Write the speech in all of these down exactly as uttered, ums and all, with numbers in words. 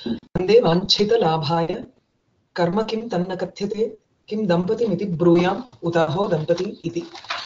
वन्दे वाञ्छितलाभाय कर्म किं तन्न कथ्यते किं दम्पतिमिति ब्रूयाम् उताहो दम्पति इति.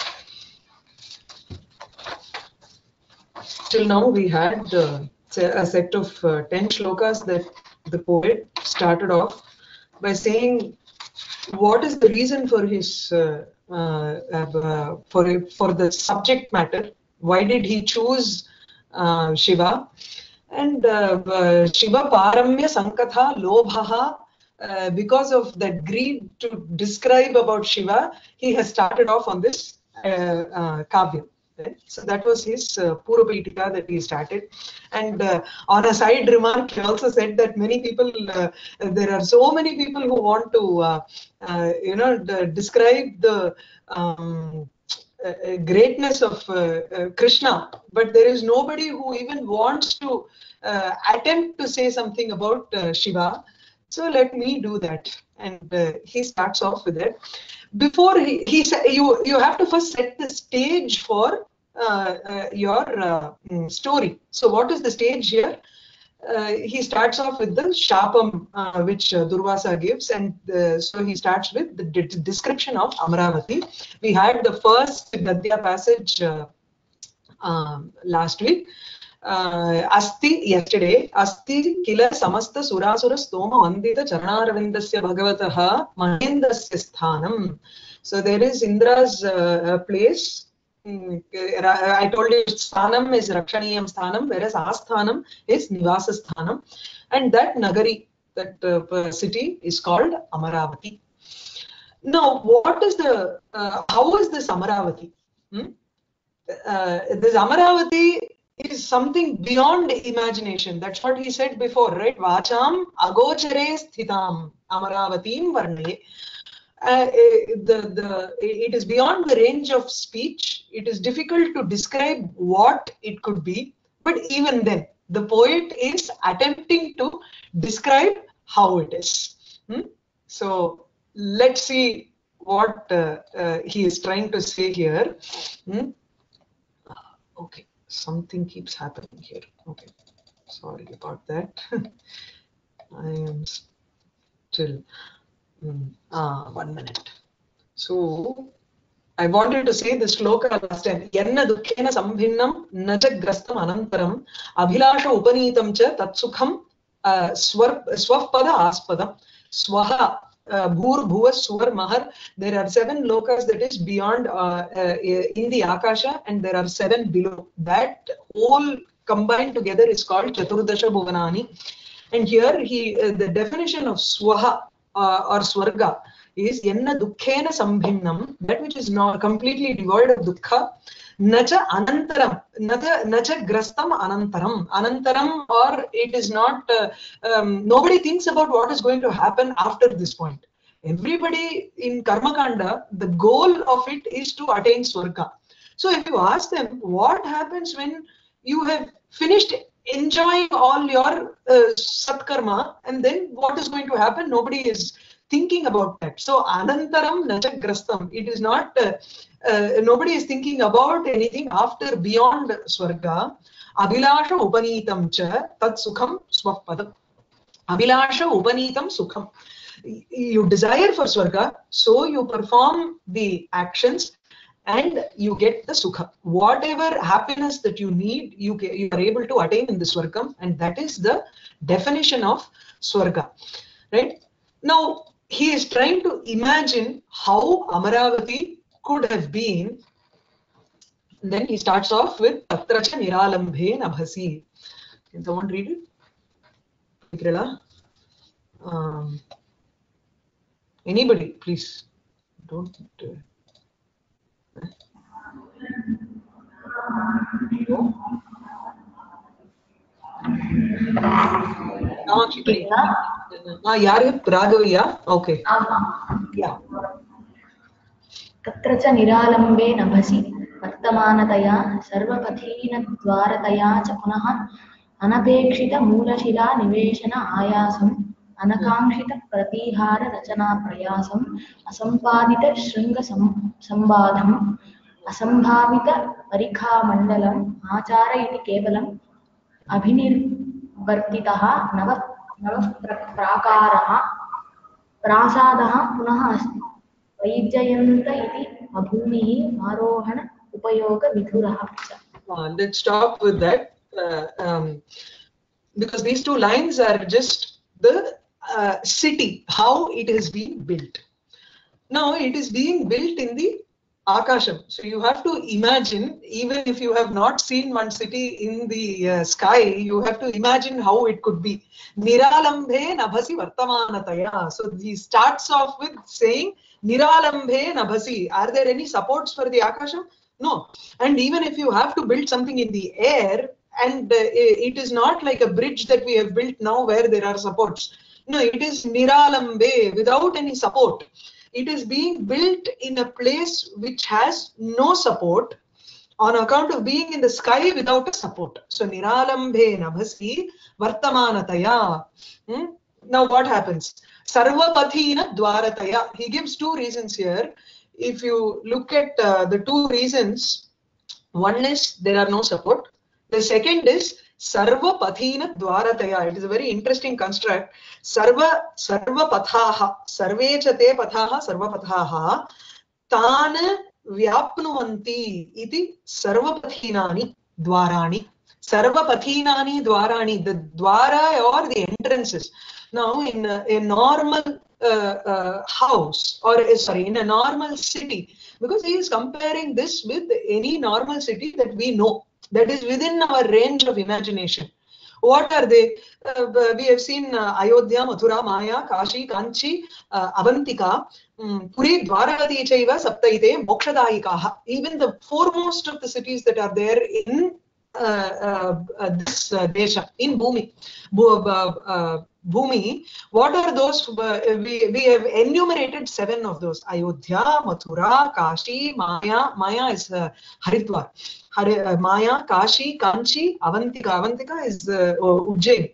Till now we had uh, a set of uh, ten shlokas that the poet started off by saying what is the reason for his uh, uh, uh, for for the subject matter. Why did he choose uh, Shiva? And uh, uh, Shiva Paramya Sankatha Lobhaha. Uh, because of that greed to describe about Shiva, he has started off on this uh, uh, kavya. Right? So that was his uh, Purva that he started. And uh, on a side remark, he also said that many people, uh, there are so many people who want to, uh, uh, you know, the, describe the um, uh, greatness of uh, uh, Krishna, but there is nobody who even wants to uh, attempt to say something about uh, Shiva. So let me do that. And uh, he starts off with it. Before he, he said, you, you have to first set the stage for uh, uh, your uh, story. So what is the stage here? Uh, he starts off with the Shapam, uh, which uh, Durvasa gives. And uh, so he starts with the de description of Amaravati. We had the first Gadya passage uh, um, last week. Uh, asti yesterday asti kila samasta surasura stoma vandita charanaravindasya bhagavataha mahendasya sthanam. So there is Indra's uh, place. Mm, I told you sthanam is rakshaniyam sthanam, whereas asthanam is nivasa sthanam, and that nagari, that uh, city is called Amaravati. Now what is the uh, how is this Amaravati? Hmm? Uh, this Amaravati is something beyond imagination. That's what he said before, right? Vacham agochare sthitam Amaravatim varne. Uh, the, the, it is beyond the range of speech. It is difficult to describe what it could be. But even then, the poet is attempting to describe how it is. Hmm? So let's see what uh, uh, he is trying to say here. Hmm? Okay. Something keeps happening here. Okay, sorry about that. I am still mm, ah, one minute. So I wanted to say this shloka last time. Yanna dukkhena sambhinnam naja grastam anantaram abhilasha upanitam cha tatsukham swavpada aspadam swaha bhur bhuva svar mahar. There are seven lokas that is beyond uh, uh, in the akasha, and there are seven below. That all combined together is called Chaturdasha Bhuvanani. And here he uh, the definition of swaha uh, or swarga is yanna dukkhena sambhinnam, that which is not completely devoid of dukkha. Nacha anantaram, nacha, nacha grastam anantaram. Anantaram, or it is not, uh, um, nobody thinks about what is going to happen after this point. Everybody in Karma Kanda, the goal of it is to attain Swarga. So if you ask them, what happens when you have finished enjoying all your uh, Satkarma, and then what is going to happen? Nobody is thinking about that. So anantaram nacha grastam. It is not, uh, uh, nobody is thinking about anything after beyond Swarga. Abhilasha upanitam cha tat sukham swappadam. Abhilasha upanitam sukham. You desire for Swarga, so you perform the actions and you get the sukha. Whatever happiness that you need, you, you are able to attain in the Swargam, and that is the definition of Swarga. Right? Now, he is trying to imagine how Amaravati could have been. Then he starts off with Tatracha Niralambhe Nabhasi. Can someone read it? Um, anybody, please. Don't. Uh, no? Ah, Yarip Raghaviya. Okay. Yeah. Tatracha Niralambe Nabhasi Vartamanataya Sarvapathin Dvarataya Chapunaha Anapekshita Moolashila Niveshana Ayasam Anakamshita Pratihara Rachana Prayasam Asampadita Shringa Sambadham Asambhavita Parikha Mandalam Achara iti Kevalam Abhinir Vartitaha Nava नवः प्राकारः प्रासादः पुनः अस्ति वैजयन्त इति अभूमिः आरोहण उपयोगविधुरः च. Uh, let's stop with that, uh, um, because these two lines are just the uh, city, how it is being built. Now it is being built in the Akasham. So you have to imagine, even if you have not seen one city in the uh, sky, you have to imagine how it could be. Niralambhe nabhasi vartamanataya. So he starts off with saying, Niralambhe nabhasi. Are there any supports for the Akasham? No. And even if you have to build something in the air, and uh, it is not like a bridge that we have built now where there are supports. No, it is Niralambe, without any support. It is being built in a place which has no support on account of being in the sky without a support. So Niralambe nabhasi vartamanataya. Hmm? Now what happens? Sarvapathina dwarataya. He gives two reasons here. If you look at uh, the two reasons, one is there are no support. The second is Sarva Pathina Dwarataya. It is a very interesting construct. Sarva Sarva Pathaha. Sarvecha te Pathaha Sarva Pathaha. Tana Vyapnuvanti iti Sarva Pathinani Dwarani. Sarva Pathinani Dwarani. The Dwara or the entrances. Now in a, a normal uh, uh, house, or uh, sorry, in a normal city, because he is comparing this with any normal city that we know, that is within our range of imagination. What are they? Uh, we have seen uh, Ayodhya, Mathura, Maya, Kashi, Kanchi, uh, Avantika, um, Puri, Dwaravati, Chaiva, Saptaite, Mokshadaikaha. Even the foremost of the cities that are there in uh, uh, uh, this uh, Desha, in Bhumi. Uh, uh, Bhumi, what are those? Uh, we, we have enumerated seven of those. Ayodhya, Mathura, Kashi, Maya. Maya is uh, Haridwar. Har uh, Maya, Kashi, Kanchi, Avantika. Avantika is uh, Ujjain.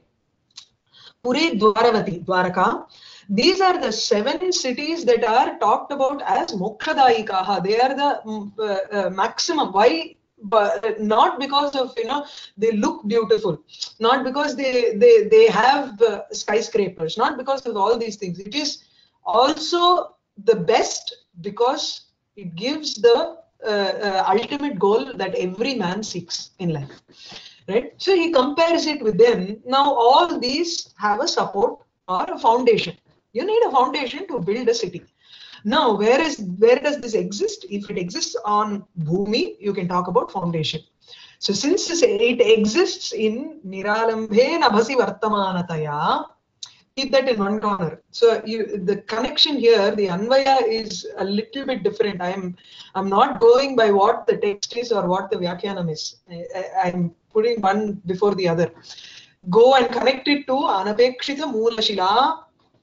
Puri, Dwaravati, Dwaraka. These are the seven cities that are talked about as Mokshadaikaha. They are the uh, uh, maximum. Why? But not because of, you know, they look beautiful, not because they they they have uh, skyscrapers, not because of all these things. It is also the best because it gives the uh, uh, ultimate goal that every man seeks in life, right? So he compares it with them. Now all these have a support or a foundation. You need a foundation to build a city. Now, where is where does this exist? If it exists on Bhumi, you can talk about foundation. So since it exists in Niralambhe nabhasi vartamanataya, keep that in one corner. So you, the connection here, the Anvaya is a little bit different. I'm I'm not going by what the text is or what the Vyakyanam is. I, I'm putting one before the other. Go and connect it to Anapekshita Moolashila.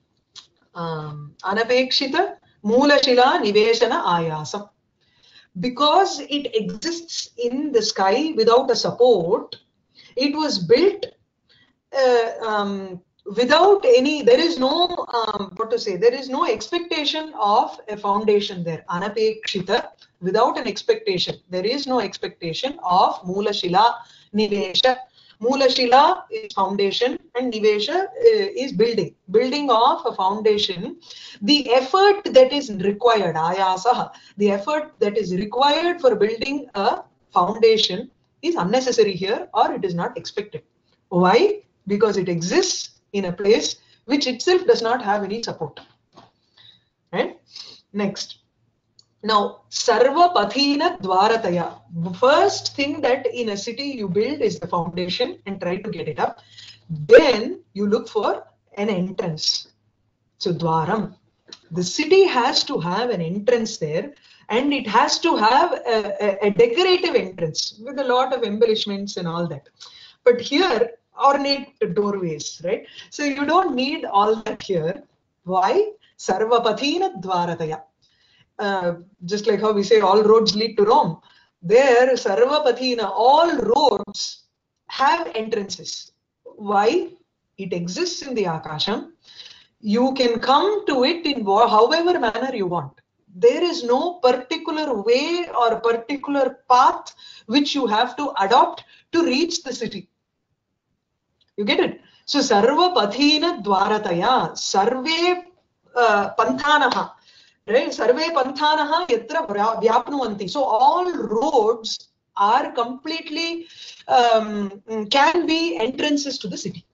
Um, Anapekshita Moolashila Niveshana Ayasam. Because it exists in the sky without a support, it was built uh, um, without any, there is no, um, what to say, there is no expectation of a foundation there. Anapekshita, without an expectation. There is no expectation of Moolashila Nivesha. Moolashila is foundation and Nivesha uh, is building. Building of a foundation. The effort that is required, ayasaha, the effort that is required for building a foundation is unnecessary here, or it is not expected. Why? Because it exists in a place which itself does not have any support. Right? Next. Now, Sarva Pathina Dwarataya. The first thing that in a city you build is the foundation and try to get it up. Then you look for an entrance. So, Dwaram. The city has to have an entrance there, and it has to have a, a, a decorative entrance with a lot of embellishments and all that. But here, ornate doorways, right? So you don't need all that here. Why? Sarvapathina Dwarataya. Uh, just like how we say all roads lead to Rome. There, Sarvapathina, all roads have entrances. Why? It exists in the Akasham. You can come to it in however manner you want. There is no particular way or particular path which you have to adopt to reach the city. You get it? So sarva pathina dvarataya sarve uh, panthanaha, right? Sarve panthanaha yatra vyapnuvanti. So all roads are completely um, can be entrances to the city.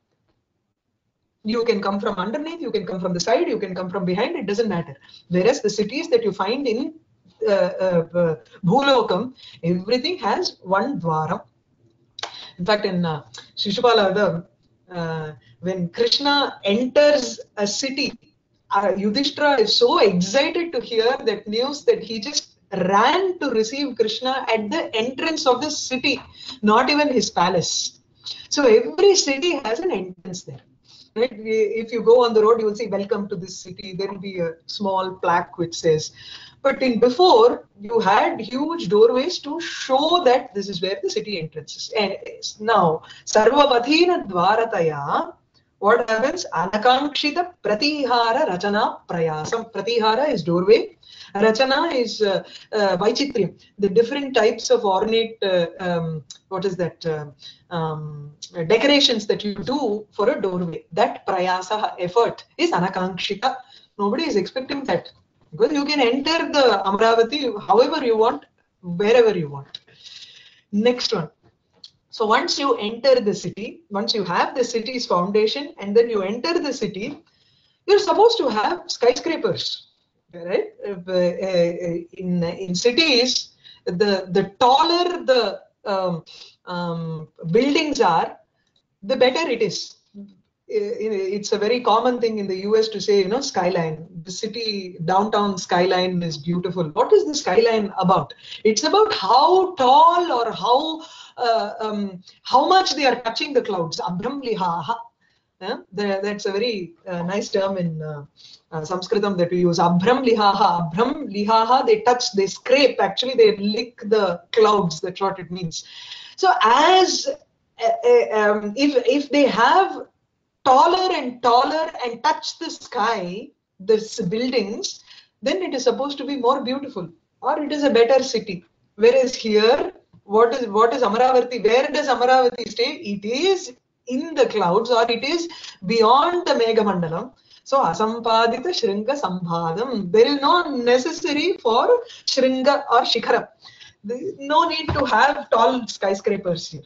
You can come from underneath, you can come from the side, you can come from behind, it doesn't matter. Whereas the cities that you find in uh, uh, Bhulokam, everything has one dwara. In fact, in uh, Shishupala, the, uh, when Krishna enters a city, uh, Yudhishthira is so excited to hear that news that he just ran to receive Krishna at the entrance of the city, not even his palace. So every city has an entrance there. Right? If you go on the road, you will see "Welcome to this city." There will be a small plaque which says. But in before, you had huge doorways to show that this is where the city entrance is. And now, Sarvavathina Dvarataya, what happens? Anakankshita Pratihara Rachana Prayasam. Pratihara is doorway. Rachana is uh, uh, Vaichitriam, the different types of ornate, uh, um, what is that, uh, um, decorations that you do for a doorway. That prayasa, effort, is anakankshita. Nobody is expecting that. Because you can enter the Amravati however you want, wherever you want. Next one. So once you enter the city, once you have the city's foundation, and then you enter the city, you're supposed to have skyscrapers. Right? In in cities, the the taller the um, um, buildings are, the better it is. It's a very common thing in the U S to say, you know, skyline. The city downtown skyline is beautiful. What is the skyline about? It's about how tall or how uh, um, how much they are touching the clouds. Abhram lihaha. Yeah? That's a very uh, nice term in uh, uh, Sanskritam that we use. Abhram lihaha. Abhram lihaha, they touch, they scrape, actually they lick the clouds. That's what it means. So as, uh, uh, um, if, if they have taller and taller and touch the sky, the buildings, then it is supposed to be more beautiful, or it is a better city. Whereas here, what is, what is Amaravati? Where does Amaravati stay? It is in the clouds, or it is beyond the Meghamandalam. So asampadita shringa sambhadam. There is no necessary for shringa or shikharam. No need to have tall skyscrapers here.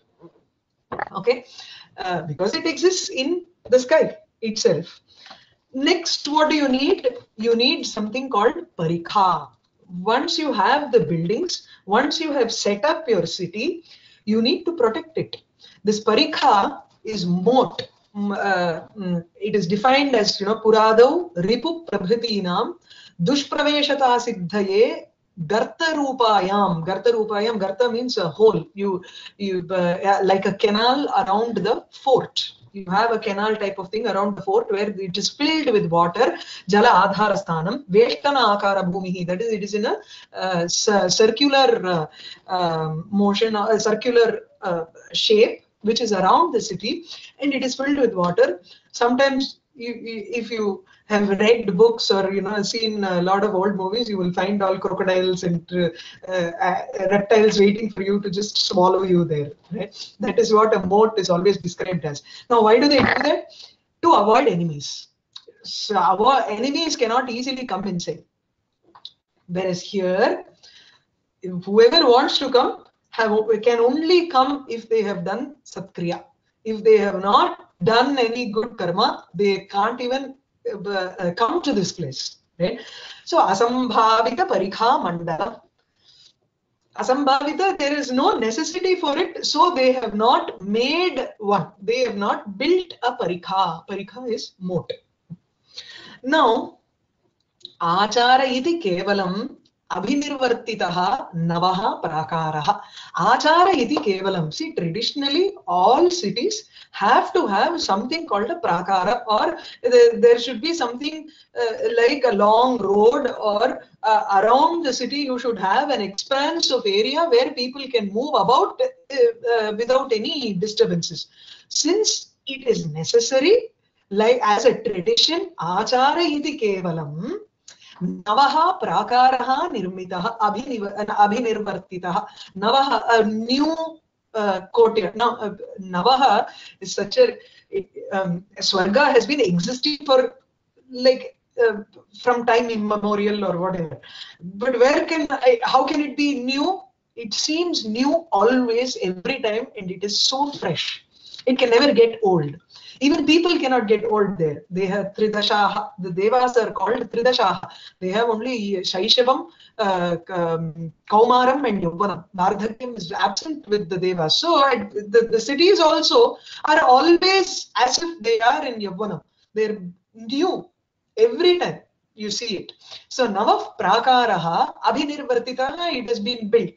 Okay, uh, because it exists in the sky itself. Next, what do you need? You need something called parikha. Once you have the buildings, once you have set up your city, you need to protect it. This parikha is moat. Uh, it is defined as, you know, Puradau Ripu Prabhatinam Dushpraveshata Siddhaye Garta Rupayam. Garta Rupayam, Garta means a hole. You, you uh, like a canal around the fort. You have a canal type of thing around the fort where it is filled with water. Jala Adharasthanam, Veshtana Akara Bhumihi. That is, it is in a uh, circular uh, uh, motion, a circular uh, shape, which is around the city, and it is filled with water. Sometimes, you, you, if you have read books or, you know, seen a lot of old movies, you will find all crocodiles and uh, uh, reptiles waiting for you to just swallow you there. Right? That is what a moat is always described as. Now, why do they do that? To avoid enemies. So our enemies cannot easily come inside. Whereas here, whoever wants to come have can only come if they have done satkriya. If they have not done any good karma, they can't even uh, come to this place. Right? So asambhavita parikha mandala. Asambhavita, there is no necessity for it, so they have not made one. They have not built a parikha. Parikha is moat. Now, achara iti kevalam abhinirvartitaha navaha prakaraha. Achara iti kevalam. See, traditionally, all cities have to have something called a prakara, or there should be something uh, like a long road, or uh, around the city you should have an expanse of area where people can move about uh, uh, without any disturbances. Since it is necessary, like as a tradition, achara iti kevalam Navaha prakaraha nirmitaha abhinirvartitaha. Navaha, a new uh, courtyard. Now, uh, Navaha is such a um, Swarga has been existing for like uh, from time immemorial or whatever. But where can I, how can it be new? It seems new always, every time, and it is so fresh. It can never get old. Even people cannot get old there. They have Tridashaha. The Devas are called Tridashaha. They have only Shaishavam, uh, um, Kaumaram, and Yauvanam. Vardhakyam is absent with the Devas. So I, the, the cities also are always as if they are in Yauvanam. They're new every time you see it. So Navav Prakaraha Abhinirvartitaha, it has been built.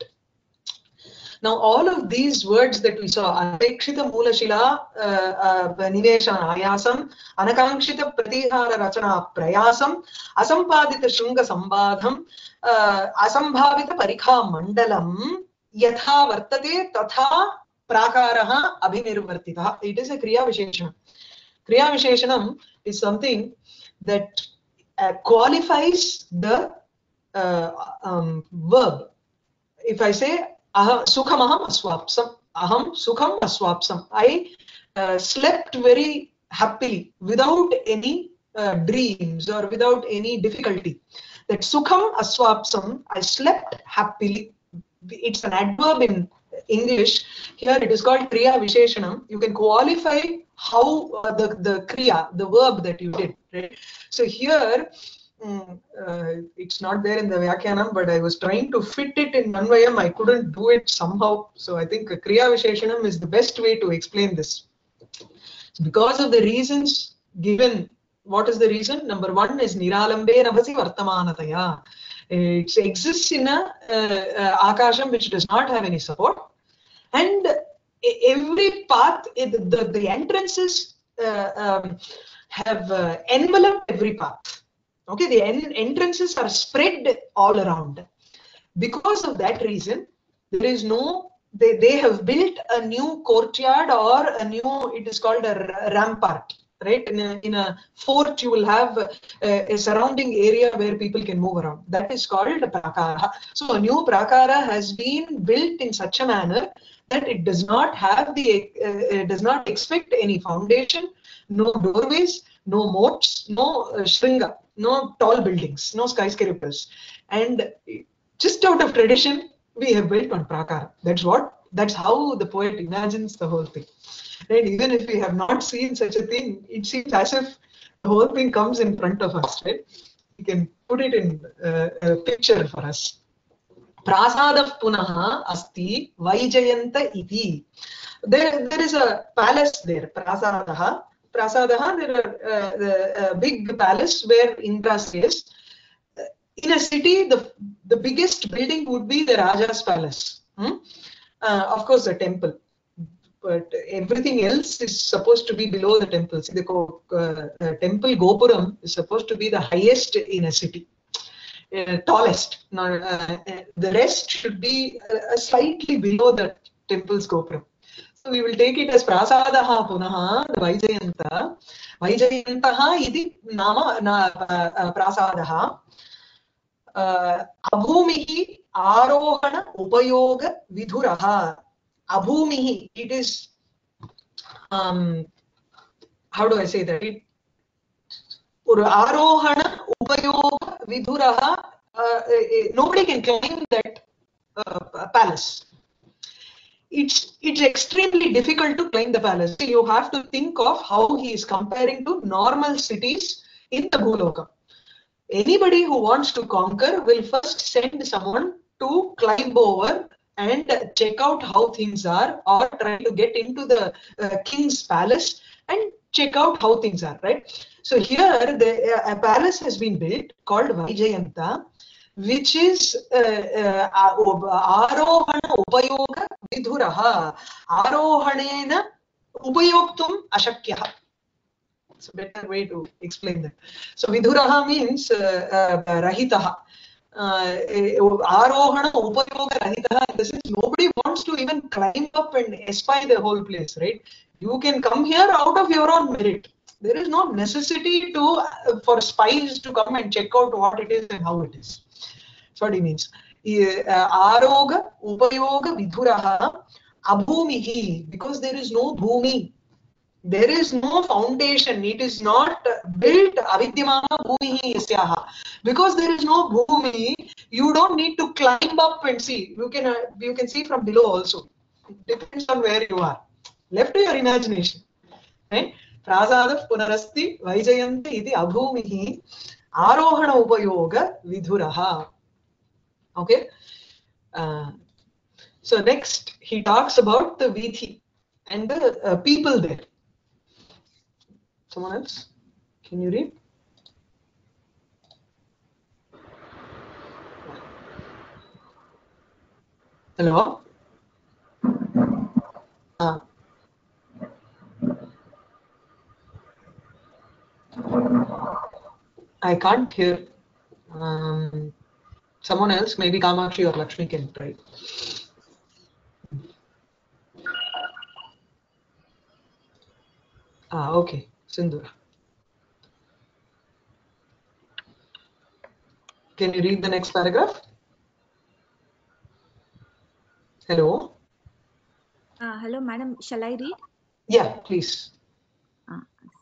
Now, all of these words that we saw, Apekshita Mulashila Niveshana Ayasam, Anakankshita Pratihara Rachana Prayasam, Asampadita Shunga Sambadham, Asambhavita Parikha Mandalam, Yatha Vartate Tatha Prakaraha Abhinirvartita. It is a Kriya Visheshanam. Kriya Visheshanam is something that uh, qualifies the uh, um, verb. If I say, Sukham aham aswapsam. Aham sukham aswapsam. I uh, slept very happily without any uh, dreams or without any difficulty. That sukham aswapsam, I slept happily. It's an adverb in English. Here it is called Kriya Visheshanam. You can qualify how uh, the, the Kriya, the verb that you did. Right? So here, Mm, uh, it's not there in the Vyakyanam, but I was trying to fit it in Anvayam. I couldn't do it somehow. So I think Kriya Visheshanam is the best way to explain this. Because of the reasons given, what is the reason? Number one is Niralambe Nabhasi Vartamanataya. It exists in a uh, uh, Akasham which does not have any support. And every path, the, the entrances uh, um, have uh, enveloped every path. Okay, the en entrances are spread all around. Because of that reason, there is no, they, they have built a new courtyard or a new, it is called a rampart, right? In a, in a fort, you will have a, a surrounding area where people can move around. That is called a prakara. So a new prakara has been built in such a manner that it does not have the, uh, does not expect any foundation, no doorways, no moats, no uh, shringa, no tall buildings, no skyscrapers. And just out of tradition, we have built one prakara. That's what, that's how the poet imagines the whole thing. And even if we have not seen such a thing, it seems as if the whole thing comes in front of us, right? We can put it in uh, a picture for us. Prasadav punaha asti Vaijayanta iti. There, there is a palace there, Prasadaha. Prasadaha, there are uh, the uh, big palace where Indra stays. In a city, the, the biggest building would be the Raja's palace. Hmm? Uh, of course, the temple. But everything else is supposed to be below the temple. See, the uh, uh, temple Gopuram is supposed to be the highest in a city. Uh, tallest. Now, uh, uh, the rest should be uh, slightly below the temple's Gopuram. So we will take it as Prasadaha Punaha, the Vaijayanta. Vaijayantaha iti nama na, uh, Prasadaha. Uh, Abhumihi Arohana Upayoga Vidhuraha. Abhumihi, it is, um, how do I say that? It, Arohana Upayoga Vidhuraha, uh, nobody can climb that uh, palace. It's, it's extremely difficult to climb the palace. You have to think of how he is comparing to normal cities in the Bhuloka. Anybody who wants to conquer will first send someone to climb over and check out how things are, or try to get into the uh, king's palace and check out how things are, right? So here the, uh, a palace has been built called Vaijayanta, which is uh, uh, Arohana Upayoga Vidhuraha. Arohanena Upayoktum Ashakyaha. It's a better way to explain that. So Vidhuraha means uh, uh, Rahitaha. Uh, Arohana Upayoga Rahitaha, in the sense nobody wants to even climb up and espy the whole place, right? You can come here out of your own merit. There is no necessity to uh, for spies to come and check out what it is and how it is. That's what he means. Aroga Upayoga Vidhuraha abhumihi, because there is no bhumi. There is no foundation. It is not built. Avidyamana bhumihi yasyaha. Because there is no bhumi, you don't need to climb up and see. You can uh, you can see from below also. It depends on where you are. Left to your imagination. Right? Prasada punarasti vaijayanti iti abhumihi arohana upayoga vidhuraha. Okay. Uh, so next he talks about the Vithi and the uh, people there. Someone else? Can you read? Hello? Uh, I can't hear. Um, someone else, maybe Kamakshi or Lakshmi can try. Ah, okay. Sindhura. Can you read the next paragraph? Hello? Uh, hello, madam. Shall I read? Yeah, please. Uh,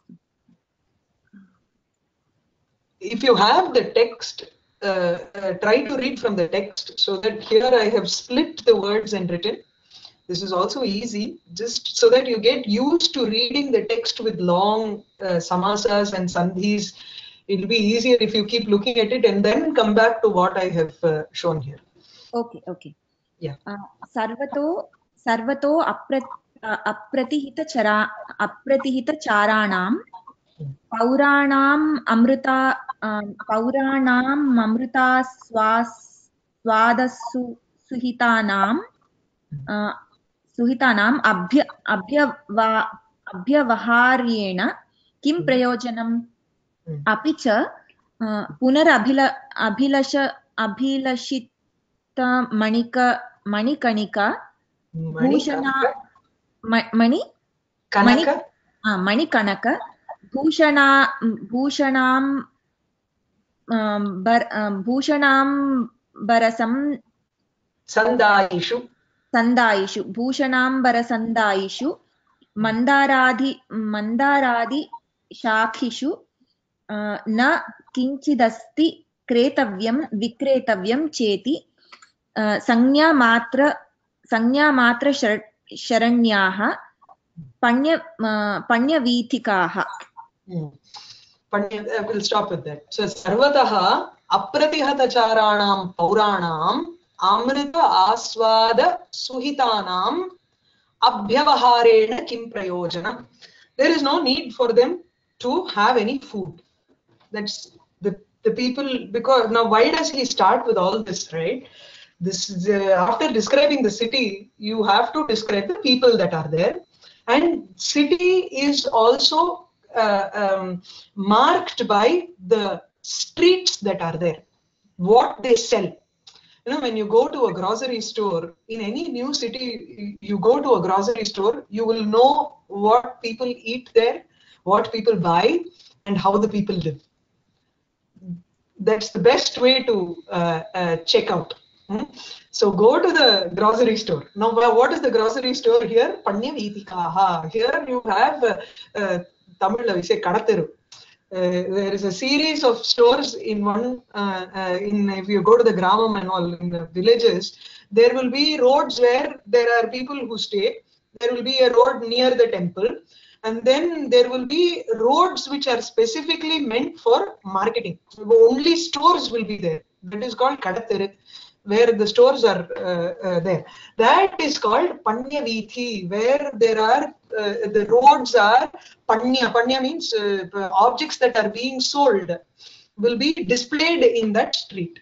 If you have the text, uh, uh, try to read from the text, so that here I have split the words and written. This is also easy, just so that you get used to reading the text with long uh, samasas and sandhis. It will be easier if you keep looking at it and then come back to what I have uh, shown here. Okay, okay. Yeah. Uh, Sarvato Sarvato aprat, uh, apratihita chara apratihita charanam pauranam amrita um, pauranam amrita swas swadasu suhitanam uh, suhitanam abhya abhyava abhyavaharyena kim prayojanam api cha uh, punarabhila abhilasha abhilashita manika manikanika bhushana ma- mani mani Kanaka? uh, manikanaka bhushana bhushanam um, bar, um, bhushanam barasam Sandaishu. sandaishu bhushanambara sandaishu mandaradi mandaradi shakhishu uh, na kinchidasti kretavyam vikretavayam cheti uh, sanya matra sanya matra shar, sharanyaha panya uh, panyavithikaha. Hmm. I will stop with that. So, sarvataha apratihata charanam pauranam amrita aswada suhitanam abhyavaharena kim prayojana. There is no need for them to have any food. That's the the people, because now why does he start with all this, right? This is, uh, after describing the city, you have to describe the people that are there, and city is also uh, um, marked by the streets that are there, what they sell. You know, when you go to a grocery store in any new city, you go to a grocery store, you will know what people eat there, what people buy, and how the people live. That's the best way to uh, uh, check out. Hmm? So go to the grocery store. Now, what is the grocery store here? Panyavithikaha. Here you have uh, uh, Tamil, we say Kadatheru. Uh, there is a series of stores in one, uh, uh, in if you go to the Gramam and all, in the villages, there will be roads where there are people who stay. There will be a road near the temple. And then there will be roads which are specifically meant for marketing. Only stores will be there. That is called Kadatheru, where the stores are uh, uh, there. That is called Panyavithi, where there are, uh, the roads are Panya. Panya means uh, objects that are being sold will be displayed in that street.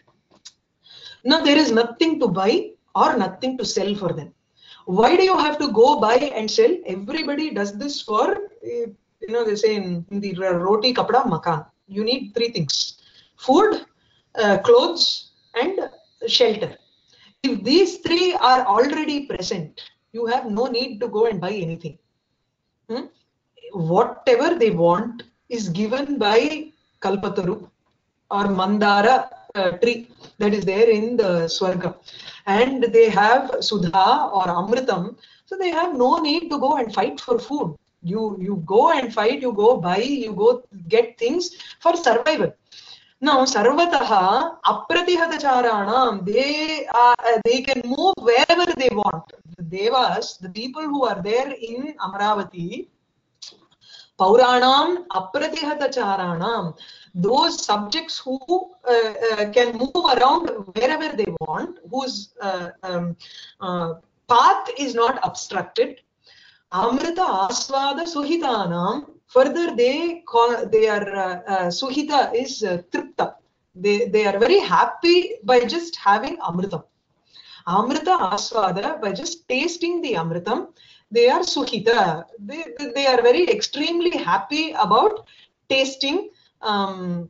Now there is nothing to buy or nothing to sell for them. Why do you have to go buy and sell? Everybody does this for, you know, they say in the roti, kapda, makan. You need three things: food, uh, clothes, and shelter. If these three are already present, you have no need to go and buy anything. Hmm? Whatever they want is given by Kalpataru or Mandara uh, tree that is there in the Swarga. And they have Sudha or Amritam. So they have no need to go and fight for food. You, you go and fight, you go buy, you go get things for survival. Now, sarvataha apratihatacharanam, they uh, they can move wherever they want. The devas, the people who are there in Amaravati, Pauranam apratihatacharanam, those subjects who uh, uh, can move around wherever they want, whose uh, um, uh, path is not obstructed. Amrita aswada suhitanam. Further, they call, they are uh, uh, suhita is uh, tripta. They they are very happy by just having amritam. Amrita aswada, by just tasting the amritam, they are suhita. They they are very extremely happy about tasting um,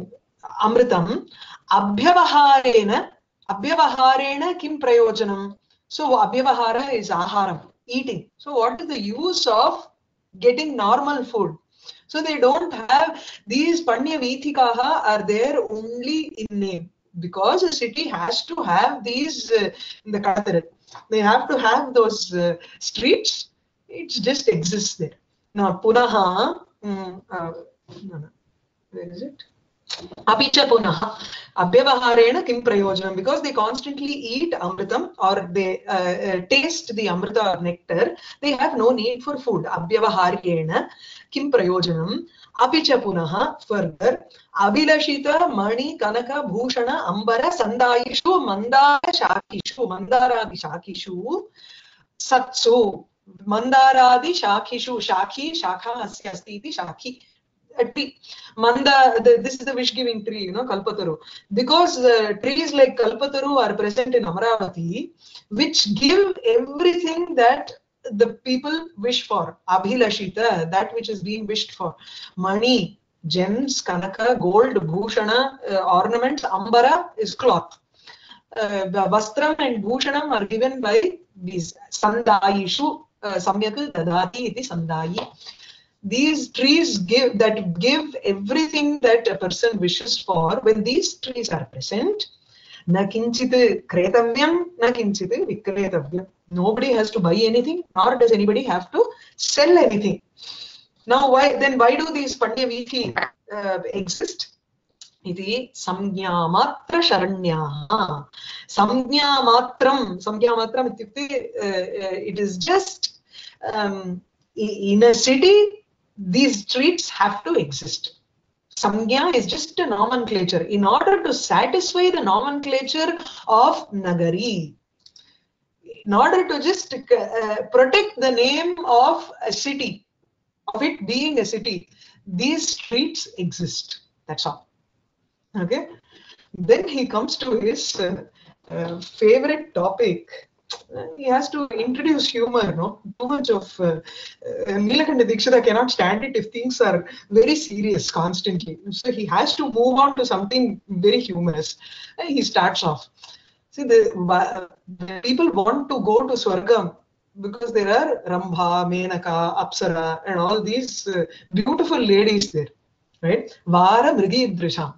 amritam. Abhyavaharena, abhyavaharena kim prayojanam. So abhyavahara is aharam, eating. So what is the use of getting normal food? So they don't have, these Panya Vithikaha are there only in name, because a city has to have these uh, in the Katarat. They have to have those uh, streets. It just exists there. Now Punaha, um, uh, no, no, where is it? Apicha punaha abhyavaharena kim prayojanam, because they constantly eat amritam or they uh, uh, taste the amrita or nectar, they have no need for food. Abhyavaharena kim prayojanam. Apicha punaha, further, abhilashita mani kanaka bhushana ambara sandayishu mandara shakishu mandaradi shakishu satsu mandaradi shakishu shaki shakha asya asti iti shaki. A tree. Manda, the, this is the wish-giving tree, you know, Kalpataru. Because uh, trees like Kalpataru are present in Amaravati, which give everything that the people wish for. Abhilashita, that which is being wished for. Mani, gems, kanaka, gold, bhushana, uh, ornaments, ambara is cloth. Uh, Vastram and bhushanam are given by these sandayishu, uh, samyak dadati iti sandayi. These trees give that give everything that a person wishes for. When these trees are present, na kinchit kretavyam, na kinchit vikretavyam. Nobody has to buy anything, nor does anybody have to sell anything. Now, why then? Why do these Pandya Vithi uh, exist? Iti samgya matra sharanya. Samgya matram, samgya matram ityukte, uh, it is just um, in a city. These streets have to exist. Samgya is just a nomenclature in order to satisfy the nomenclature of Nagari. In order to just uh, protect the name of a city, of it being a city, these streets exist. That's all. Okay. Then he comes to his uh, uh, favorite topic. He has to introduce humor, no? Too much of uh, uh, Nilakanta Dikshita cannot stand it if things are very serious constantly. So he has to move on to something very humorous. And he starts off. See, the, the people want to go to Swargam because there are Rambha, Menaka, Apsara, and all these uh, beautiful ladies there, right? Vara Mrigi Drisham.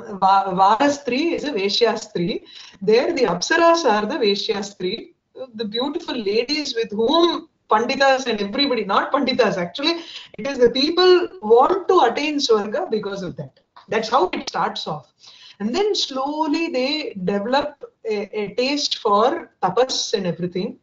Varastri is a Veshyastri. There the Apsaras are the Veshyastri. The beautiful ladies with whom Panditas and everybody, not Panditas actually, it is the people want to attain Swarga because of that. That's how it starts off. And then slowly they develop a, a taste for tapas and everything.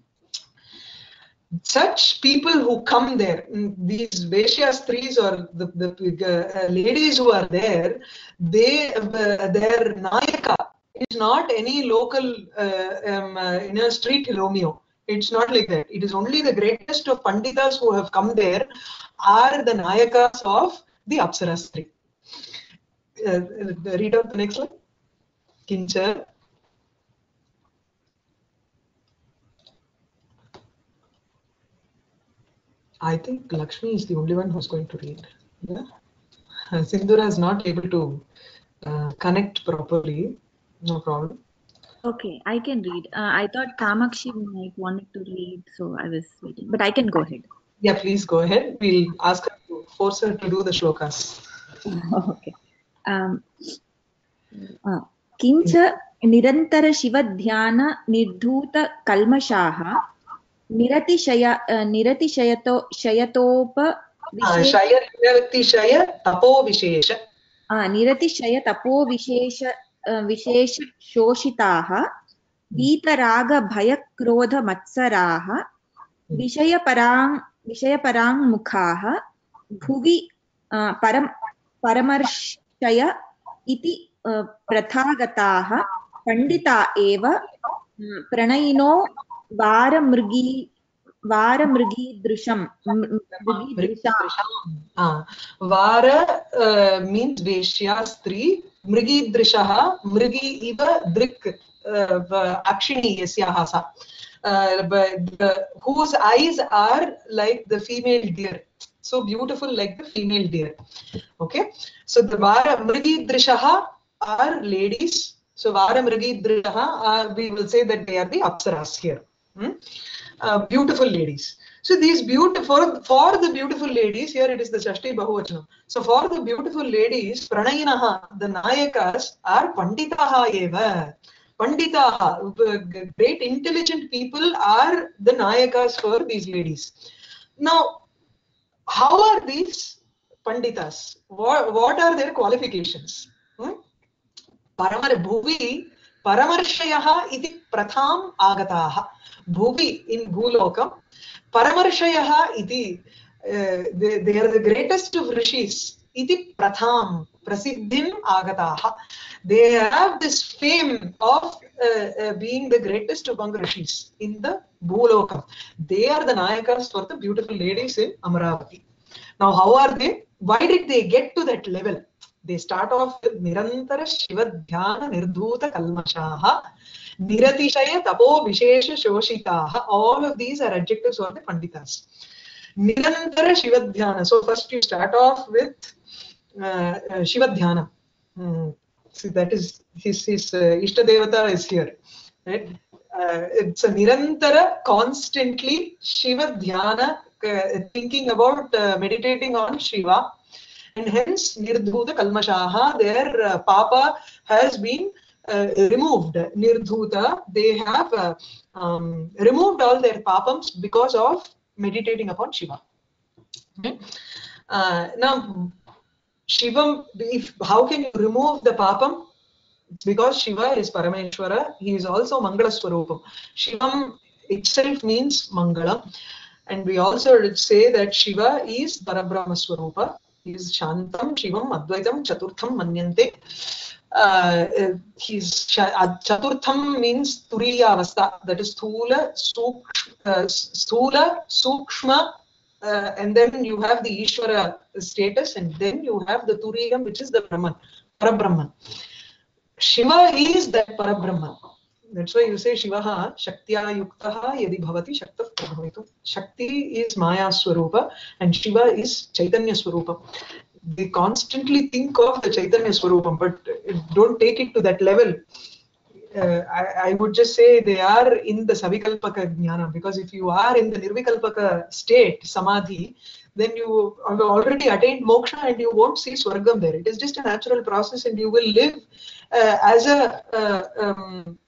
Such people who come there, these Veshyastris or the, the uh, ladies who are there, they uh, their Nayaka is not any local uh, um, uh, in a street Romeo. It's not like that. It is only the greatest of Panditas who have come there are the Nayakas of the Apsarastri. Uh, read out the next one. Kincha. I think Lakshmi is the only one who's going to read. Yeah? Sindhura is not able to uh, connect properly. No problem. Okay, I can read. Uh, I thought Kamakshi might wanted to read, so I was waiting. But I can go ahead. Yeah, please go ahead. We'll ask her to force her to do the shlokas. Okay. Um, uh, Kincha nirantara shiva dhyana nirdhuta kalmashaha Niratisaya Niratishayato Shayatopa Shaya Niratisaya Tapo Vishesha. Niratishaya Tapo Vishesha Vishesha Shoshitaha Veetaraga Bhaya Krodha Matsaraha Vishayaparang Vishayaparang Mukhaha Bhuvi Param Paramarshaya Iti Prathagataha Pandita Eva Pranayino Varamrgi Varamrgi Drisham Mrgi Drisham. Vara uh, means Veshya Stri, Mrgi Drishaha, Mrgi Iva Drik uh, Akshini Yasyaha Sa. Uh, the, whose eyes are like the female deer, so beautiful like the female deer. Okay, so the Vara Mrigi Drishaha are ladies. So Vara Mrigi Drishaha are, we will say that they are the Apsaras here. Hmm? Uh, beautiful ladies. So these beautiful, for the beautiful ladies, here it is the Shashti Bahuvachanam. So for the beautiful ladies, Pranayinaha, the Nayakas are Panditaha Eva. Panditaha, great intelligent people are the Nayakas for these ladies. Now, how are these Panditas? What, what are their qualifications? Hmm? Paramar Bhuvi, Paramarshayaha iti Pratham Agataha. Bhuvi in Bhulokam, Paramarshayaha iti, uh, they, they are the greatest of rishis. Iti Pratham, Prasiddhim Agataha. They have this fame of uh, uh, being the greatest among rishis in the Bhulokam. They are the Nayakas for the beautiful ladies in Amaravati. Now, how are they? Why did they get to that level? They start off with Nirantara Shiva Dhyana Nirdhuta Kalmashaha, Niratishaya Tapo Vishesha Shoshitaha. All of these are adjectives of the Panditas. Nirantara Shiva Dhyana. So first you start off with uh, uh, Shiva Dhyana. Hmm. See, that is his, his uh, Ishta Devata is here. Right? Uh, it's a Nirantara, constantly Shiva Dhyana, uh, thinking about, uh, meditating on Shiva. And hence, Nirdhuta Kalmashaha, their uh, Papa has been uh, removed. Nirdhuta, they have uh, um, removed all their Papams because of meditating upon Shiva. Okay? Uh, now, Shivam, if, how can you remove the Papam? Because Shiva is Parameshwara, he is also Mangala Swarupam. Shivam itself means Mangala. And we also say that Shiva is Parabrahma Swarupa. He is Shantam, Shivam, Advaitam, Chaturtham, Manyante. Uh, he's Chaturtham means Turiya Avastha, that is Sthula, Suk, uh, Sthula, Sukshma, uh, and then you have the Ishvara status, and then you have the Turiyam, which is the Brahman, Parabrahman. Shiva is that Parabrahman. That's why you say Shivaha Shaktya Yuktaha Yadi Bhavati Shakta Prabhavitu. Shakti is Maya Swarupa and Shiva is Chaitanya Swarupa. They constantly think of the Chaitanya Swarupam, but don't take it to that level. Uh, I, I would just say they are in the Savikalpaka Jnana, because if you are in the Nirvikalpaka state, Samadhi, then you have already attained moksha and you won't see Swargam there. It is just a natural process and you will live uh, as a uh, um,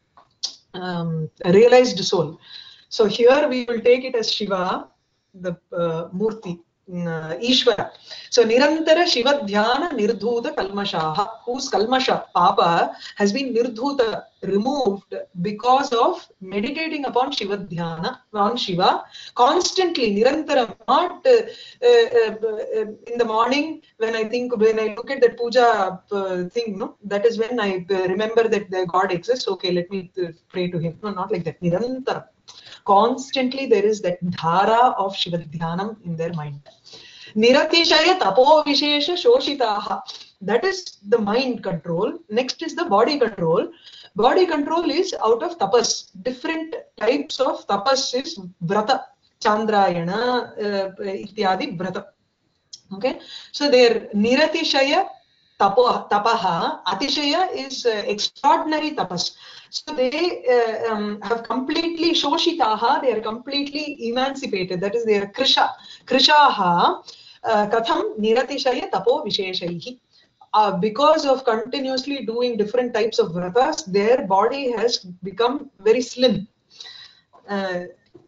um, realized soul. So here we will take it as Shiva, the uh, Murti, uh, Ishvara. So Nirantara Shiva Dhyana Nirdhuta Kalmashaha, whose Kalmasha, Papa, has been Nirdhuta, removed because of meditating upon Shiva Dhyana, on Shiva, constantly, Nirantara, not uh, uh, uh, in the morning when I think, when I look at that puja uh, thing, no, that is when I uh, remember that the God exists, okay, let me uh, pray to him. No, not like that. Nirantara. Constantly there is that dhara of Shiva Dhyanam in their mind. Niratishaya Tapo Vishesha Shoshitaha. That is the mind control. Next is the body control. Body control is out of tapas. Different types of tapas is vrata. Chandrayana, uh, ityadi vrata. Okay. So their Niratishaya Tapo, tapaha, Atishaya is uh, extraordinary tapas. So they uh, um, have completely shoshitaha, they are completely emancipated. That is their krisha. Krishaha uh, katham niratishaya tapo visheshaihi. Uh, because of continuously doing different types of vratas, their body has become very slim. Uh,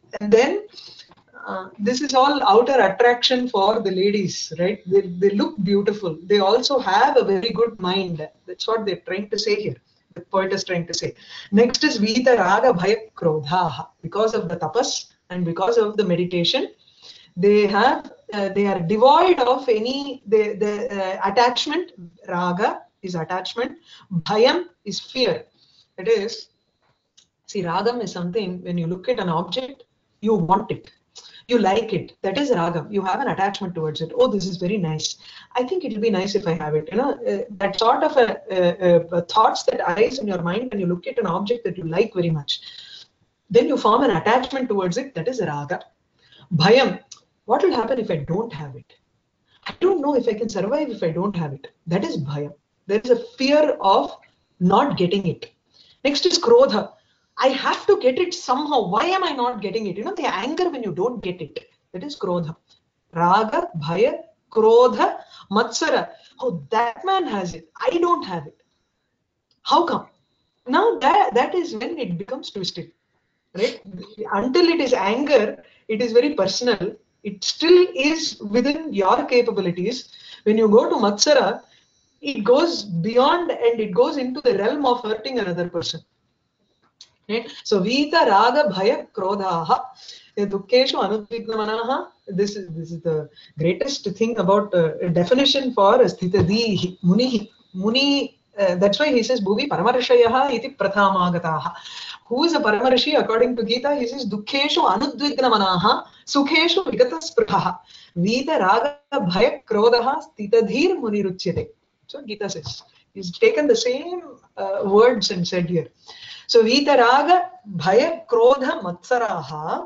and then uh, this is all outer attraction for the ladies, right? They, they look beautiful. They also have a very good mind. That's what they're trying to say here. The poet is trying to say. Next is Vita Raga Bhaya Krodha. Because of the tapas and because of the meditation, they have uh, they are devoid of any the, the uh, attachment. Raga is attachment. Bhayam is fear. It is, see, ragam is something, when you look at an object, you want it. You like it. That is ragam. You have an attachment towards it. Oh, this is very nice. I think it will be nice if I have it. You know, uh, that sort of a, a, a thoughts that arise in your mind when you look at an object that you like very much. Then you form an attachment towards it. That is raga. Bhayam. What will happen if I don't have it? I don't know if I can survive if I don't have it. That is bhayam. There is a fear of not getting it. Next is krodha. I have to get it somehow. Why am I not getting it? You know, the anger when you don't get it. That is krodha. Raga, bhaya, krodha, matsara. Oh, that man has it. I don't have it. How come? Now that, that is when it becomes twisted. Right? Until it is anger, it is very personal. It still is within your capabilities. When you go to matsara, it goes beyond and it goes into the realm of hurting another person. Right? So Vita Raga Bhaya Krodhaha Dukkeshu Anudvignamanaha. This is this is the greatest thing about uh, definition for Sthitadi Muni. Muni, uh, that's why he says Bhuvi Paramarashayaha iti Prathamagataha. Who is a Paramarishi according to Gita? He says Dukkeshu Anudvignamanaha Sukheshu Vigata Spruhaha. Vita Raga Bhaya Krodhaha Sthitadhir Muniruchyate. So Gita says. He's taken the same uh, words and said here. So Vitaraga Bhaya Krodha Matsaraha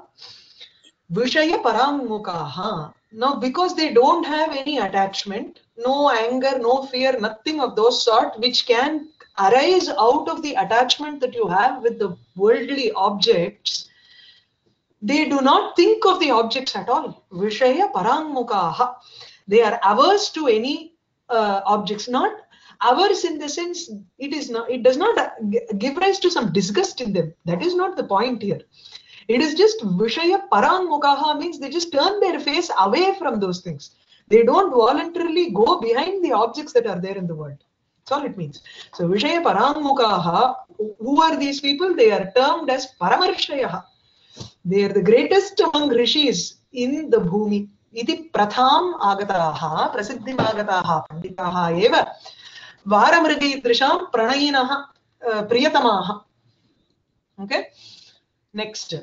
Vishaya Parammukaha. Now, because they don't have any attachment, no anger, no fear, nothing of those sort which can arise out of the attachment that you have with the worldly objects, they do not think of the objects at all. Vishaya Parammukaha. They are averse to any uh, objects, not averse in the sense it is not, it does not give rise to some disgust in them. That is not the point here. It is just Vishaya Parammukaha means they just turn their face away from those things. They don't voluntarily go behind the objects that are there in the world. That's all it means. So Vishaya Parammukaha, who are these people? They are termed as Paramarshaya. They are the greatest among rishis in the Bhumi. Iti Pratham Agataha, Prasiddhim Agataha, Panditaha eva. Varamriti Trisham Pranayinaha Priyatamaha. Okay. Next.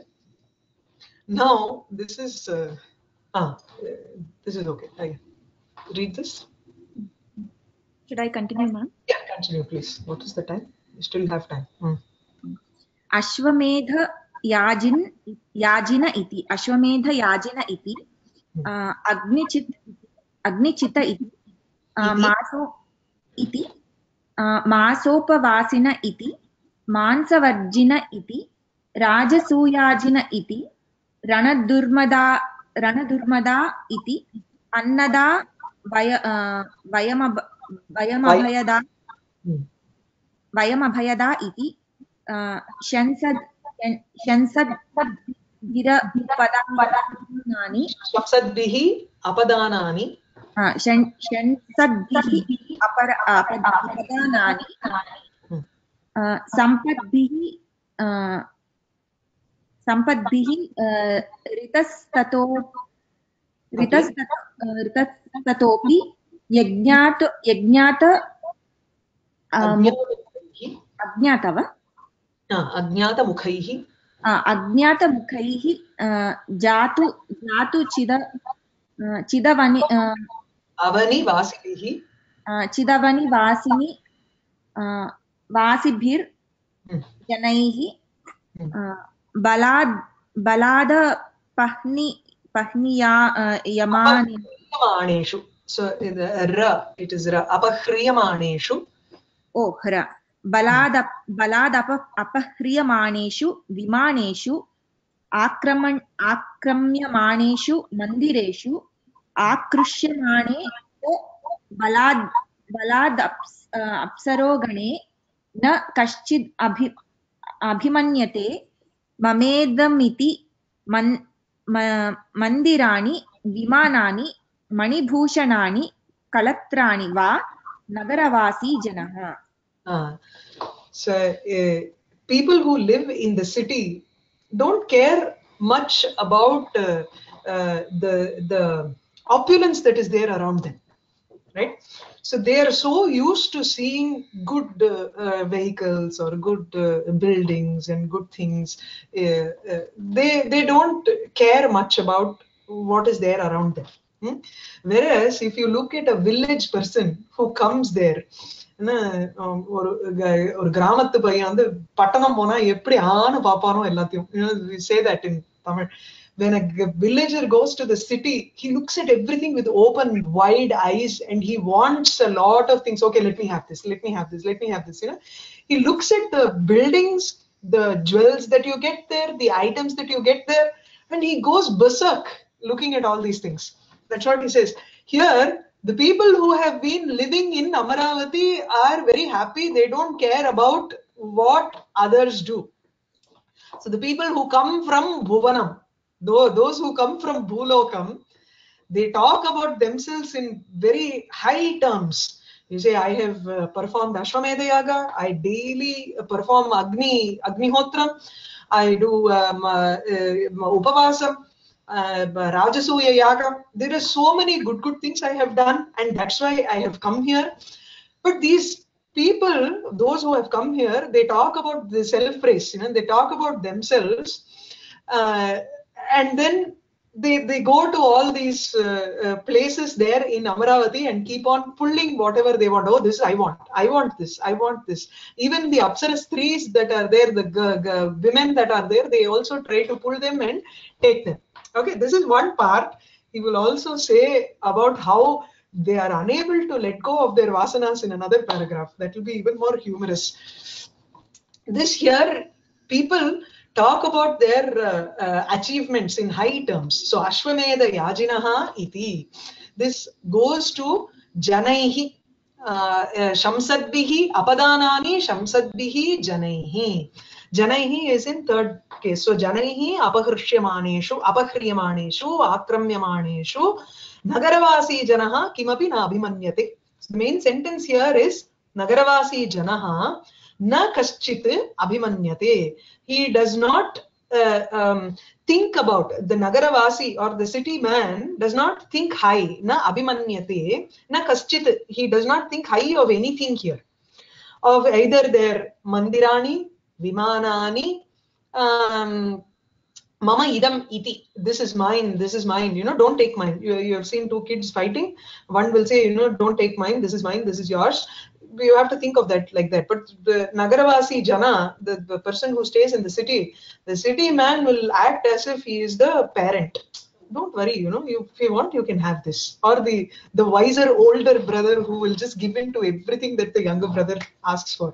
Now this is uh, ah, this is okay. I read this. Should I continue, ma'am? Yeah, continue, please. What is the time? You still have time. Hmm. Ashwamedha Yajin Yajina iti. Ashwamedha Yajina iti. Uh, Agnichit Agnichita iti. Uh, Maso iti. Uh, Masopavasina iti. Mansavarjina iti. Rajasuyajina iti. Ranadurmada Ranadurmada iti. Annada Vaya uh, Vayama Vayamabhayada Vayamabhayada iti. Uh, Shansad Shansad Gira Padanani Swapsadbihi Apadanani Shansadbihi Apadanani Sampadbihi Sampadbihi Ritastato Ritastatopi Yajnata Yajnata Ajnatava Ajnata Mukhaihi Ajnata Mukhaihi Jatu Jatu Chida Chidavani Avani Vasilihi Chidavani Vasini Vasibhir Janaihi Balad Balada Pahni Pahniya Yamani Apahriyamaneshu. So the ra, it is ra. Apahriyamaneshu. Oh, ra. Balad Balad Apahriyamaneshu Vimaneshu Akraman Akramyamaneshu Mandireshu Akrishyamane Balad Balad Apsarogane Na Kashchid Abhi Abhimanyate Mamedamiti Man, ma, Mandirani, Vimanani, Manibhushanani, Kalatrani va, Nagaravasi Janaha. Uh, so, uh, people who live in the city don't care much about uh, uh, the the opulence that is there around them, right? So they are so used to seeing good uh, uh, vehicles or good uh, buildings and good things. Uh, uh, they they don't care much about what is there around them. Hmm? Whereas if you look at a village person who comes there, ஒரு ஒரு கிராமத்து பையன் வந்து பட்டணம் போனா எப்படி ஆன பாப்பானோ எல்லாத்தையும், we say that in Tamil. When a villager goes to the city, he looks at everything with open, wide eyes, and he wants a lot of things. Okay, let me have this, let me have this, let me have this. You know, he looks at the buildings, the jewels that you get there, the items that you get there, and he goes berserk looking at all these things. That's what he says. Here, the people who have been living in Amaravati are very happy. They don't care about what others do. So the people who come from Bhuvanam, though those who come from Bhulokam, they talk about themselves in very high terms. You say, I have uh, performed Ashwamedha Yaga, I daily perform Agni, Agnihotram, I do um, uh, uh, Upavasam, uh, Rajasuya Yaga. There are so many good, good things I have done, and that's why I have come here. But these people, those who have come here, they talk about the self-praise, you know, they talk about themselves, uh, and then they they go to all these uh, uh, places there in Amaravati and keep on pulling whatever they want. Oh, this I want, I want this, I want this. Even the Apsara Strees that are there, the g- g- women that are there, they also try to pull them and take them. Okay, this is one part. He will also say about how they are unable to let go of their vasanas in another paragraph. That will be even more humorous. This here, people talk about their uh, uh, achievements in high terms. So Ashwamedha Yajinaha iti. This goes to Janaihi. Uh, uh, Shamsadbihi Apadanani Shamsadbihi Janaihi. Janaihi is in third case. So Janaihi Apahrishyamaneshu Apahriyamashu Akramyamaneshu Nagaravasi Janaha Kimapi na Abhimanyate. The main sentence here is Nagaravasi Janaha na kaschit abhimanyate. He does not uh, um, think about the Nagaravasi or the city man does not think high. Na abhimanyate na kaschit. He does not think high of anything here, of either their mandirani, vimanani, um, mama idam iti. This is mine, this is mine, you know, don't take mine. You, you have seen two kids fighting. One will say, you know, don't take mine, this is mine, this is yours. You have to think of that like that. But the Nagaravasi Jana, the, the person who stays in the city, the city man will act as if he is the parent. Don't worry, you know, you, if you want, you can have this. Or the the wiser older brother who will just give in to everything that the younger brother asks for.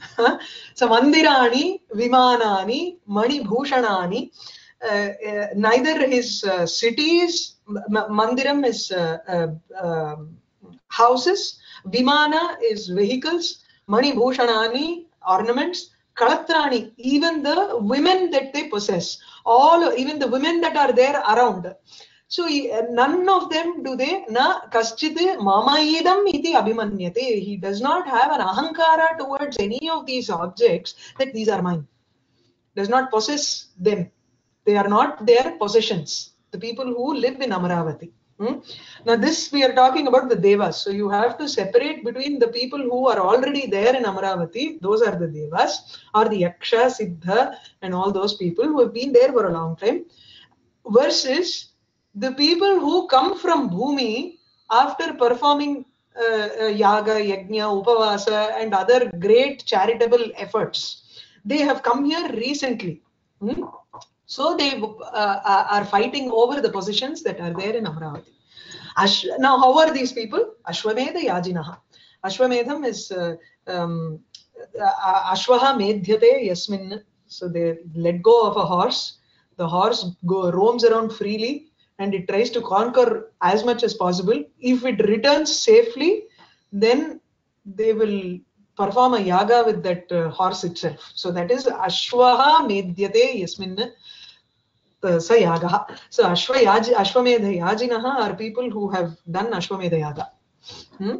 So Mandirani, Vimanani, Mani Bhushanani, uh, uh, neither his uh, cities, M- Mandiram is uh, uh, uh, houses, Vimana is vehicles, Mani Bhushanani, ornaments, Kalatrani, even the women that they possess, all, even the women that are there around. So none of them do they na kaschit mamaidam iti abhimanyate. He does not have an ahankara towards any of these objects that these are mine. Does not possess them. They are not their possessions. The people who live in Amaravati. Hmm? Now this we are talking about the Devas. So you have to separate between the people who are already there in Amaravati, those are the Devas, or the Yaksha, Siddha, and all those people who have been there for a long time, versus the people who come from Bhumi after performing uh, uh, Yaga, Yajna, Upavasa, and other great charitable efforts. They have come here recently. Hmm? So they uh, are fighting over the positions that are there in Amaravati. Ash- now, how are these people? Ashwamedha Yajinaha. Ashwamedham is uh, um, uh, Ashwaha Medhyate Yasmin. So they let go of a horse. The horse go, roams around freely and it tries to conquer as much as possible. If it returns safely, then they will perform a yaga with that uh, horse itself. So that is Ashwaha Medhyate Yasmin. sa yaga. So Ashwa Yaji, Ashwamedha Yajinaha are people who have done Ashwamedha Yaga. Hmm?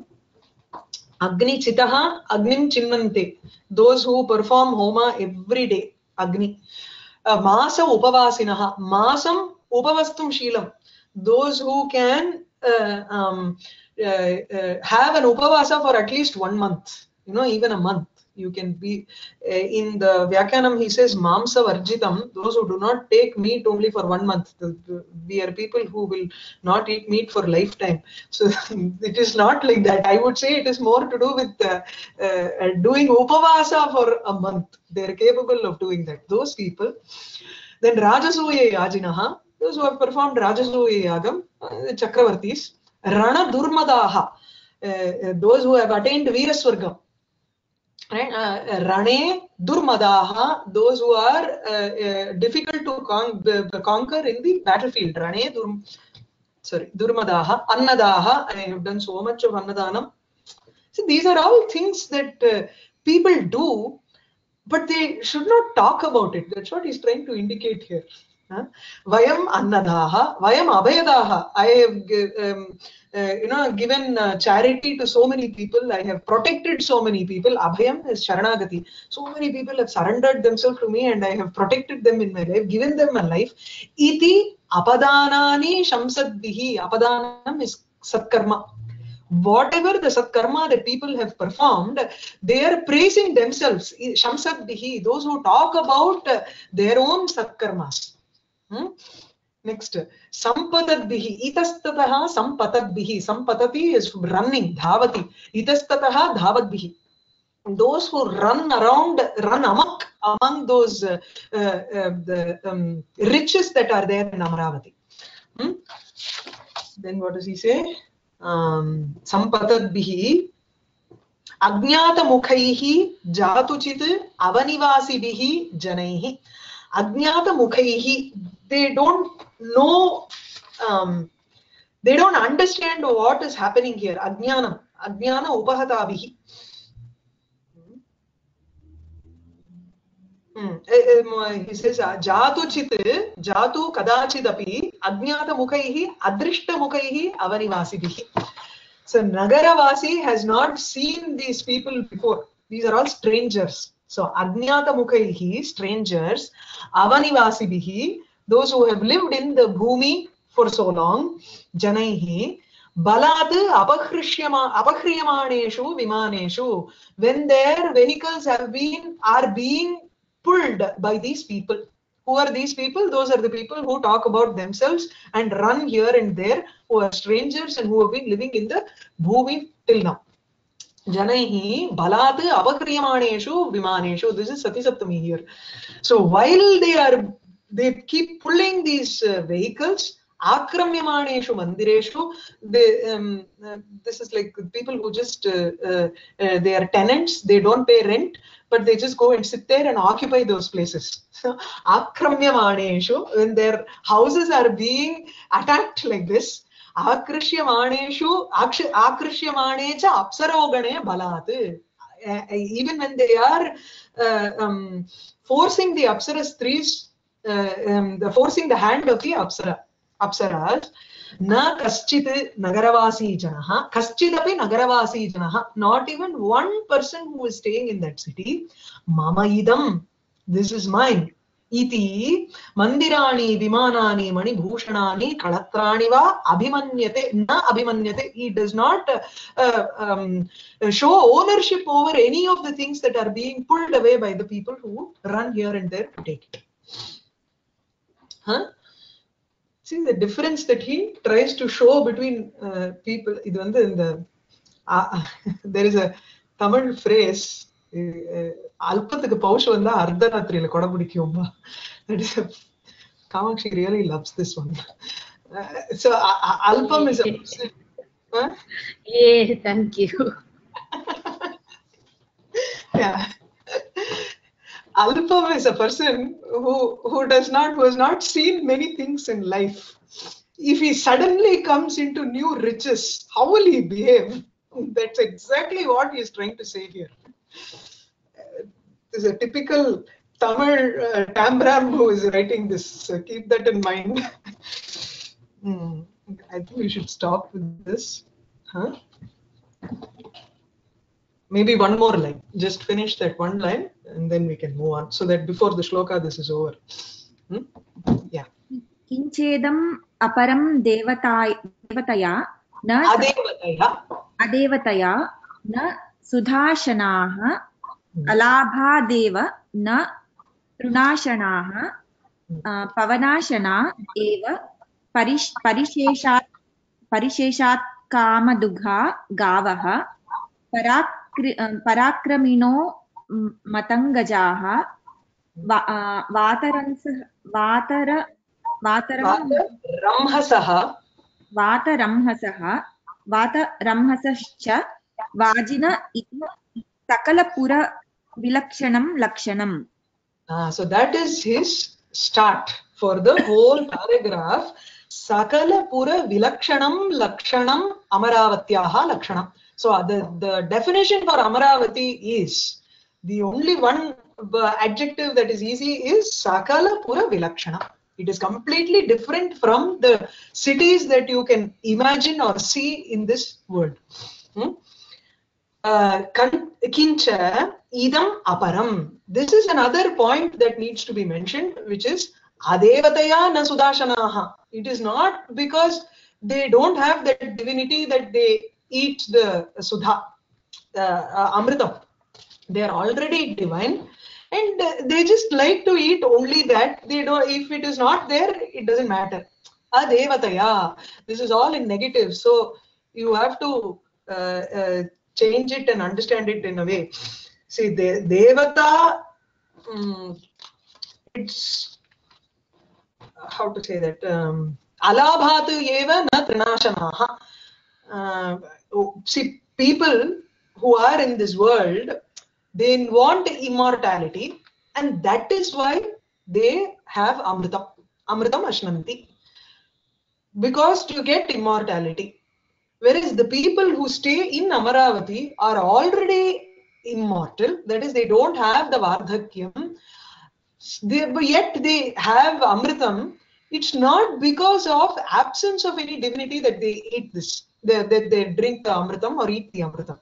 Agni Chitaha, Agnim Chinnante. Those who perform Homa every day. Agni. Uh, Masa Upavasinaha. Masam Upavastum Sheelam. Those who can uh, um, uh, uh, have an Upavasa for at least one month. You know, even a month. You can be uh, in the Vyakyanam, he says, Mamsa Varjitam, those who do not take meat only for one month. The, the, we are people who will not eat meat for lifetime. So it is not like that. I would say it is more to do with uh, uh, doing Upavasa for a month. They are capable of doing that. Those people. Then Rajasuya Yajinaha, those who have performed Rajasuya Yagam, uh, Chakravartis. Rana Durmadaha, uh, uh, those who have attained Veeraswargam. Right? Uh, Rane Durmadaha, those who are uh, uh, difficult to con conquer in the battlefield. Rane Dur sorry, Durmadaha, Annadaha. I have done so much of Annadanam. So these are all things that uh, people do, but they should not talk about it. That's what he's trying to indicate here. Huh? Vayam Annadaha, Vayam Abhayadaha. I have um, uh, you know, given uh, charity to so many people. I have protected so many people. Abhayam is Sharanagati. So many people have surrendered themselves to me and I have protected them in my life, given them my life. Iti apadanani shamsadbihi. Apadanam is satkarma. Whatever the satkarma that people have performed, they are praising themselves. Shamsadbihi, those who talk about their own satkarmas. Hmm? Next, sampatadbihi, itastataha sampatadbihi. Sampatati is running, dhavati. Itastataha dhavadbihi. Those who run around, run amok among those uh, uh, uh, the um, riches that are there in Amaravati. Hmm? Then what does he say? Um, sampatadbihi Agnata mukhaihi jatuchit avanivasibihi janaihi. Agnata mukhaihi, they don't know, um, they don't understand what is happening here. Ajnanam, Ajnana upahatabihi. Hmm. He says, Jatu chit, Jatu kadachidapi, Ajnata mukhaihi, Adrishta mukhaihi, avanivasibihi. So Nagaravasi has not seen these people before. These are all strangers. So Ajnata mukhaihi, strangers, Avanivasibihi, those who have lived in the bhumi for so long, Janaihi, Balat apahrishyama apahriyamaneshu vimaneshu, when their vehicles have been are being pulled by these people. Who are these people? Those are the people who talk about themselves and run here and there, who are strangers and who have been living in the bhumi till now. Janaihi balat apakriyamaneshu vimaneshu. This is Sati Saptami here. So while they are, they keep pulling these uh, vehicles, akramyamaneshu mandireshu, they, um, uh, this is like people who just, uh, uh, uh, they are tenants, they don't pay rent, but they just go and sit there and occupy those places. So, akramyamaneshu, when their houses are being attacked like this, akrishyamaneshu, akrishyamanecha apsarogane balat. Even when they are uh, um, forcing the apsara streets, uh, um, the forcing the hand of the apsara, apsaras, na kaschit nagaravasi janaha, kaschidapi nagaravasi janaha, not even one person who is staying in that city, mama idam, this is mine. Iti mandirani vimanani mani bhushanani kalatrani va abhimanyate na abhimanyate. He does not uh, um, show ownership over any of the things that are being pulled away by the people who run here and there to take it. Huh? See the difference that he tries to show between uh, people. Idu vandu in the uh, there is a Tamil phrase. Alpathukku pouch vanda ardharathirila koda pidikkumba. That is a, Kamakshi really loves this one. Uh, so uh, alpam is a huh? Yeah, thank you. Yeah. Alpam is a person who who does not who has not seen many things in life. If he suddenly comes into new riches, how will he behave? That's exactly what he is trying to say here. This is a typical Tamil uh, Tambram who is writing this. So keep that in mind. mm, I think we should stop with this. Huh? Maybe one more line. Just finish that one line and then we can move on. So that before the shloka, this is over. Hmm? Yeah. Kinchedam aparam devatay devataya na Adevataya. adevataya na sudhashanaha alabhadeva na trunashanaha uh, pavanashana eva parish parisheshat parisheshat kamadugha gavaha parakri, uh, parakramino matangajaha va, uh, vataramsa vatara vataram Ramhasaha. Vataramhasaha Vataramhasascha Vajina iti Sakalapura Vilakshanam Lakshanam. Ah, so that is his start for the whole paragraph. Sakala Pura Vilakshanam Lakshanam Amaravatyaha Lakshanam. So uh, the, the definition for Amaravati is the only one uh, adjective that is easy is Sakala Pura Vilakshanam. It is completely different from the cities that you can imagine or see in this world. Hmm? Uh, kincha idam aparam. This is another point that needs to be mentioned, which is adevataya na sudashanaha. It is not because they don't have that divinity that they eat the sudha, uh, uh, amritam. They are already divine, and uh, they just like to eat only that. They don't. If it is not there, it doesn't matter. Adevataya. This is all in negative, so you have to uh, uh, change it and understand it in a way. See, the devata. Um, it's how to say that. Um, Alabhatu eva na trinashanaha. Uh, see, people who are in this world, they want immortality, and that is why they have amritam. Amritam ashnanti. Because to get immortality. Whereas the people who stay in Amaravati are already immortal, that is, they don't have the Vardhakyam, they, but yet they have Amritam. It's not because of absence of any divinity that they eat this, that they, they drink the Amritam or eat the Amritam.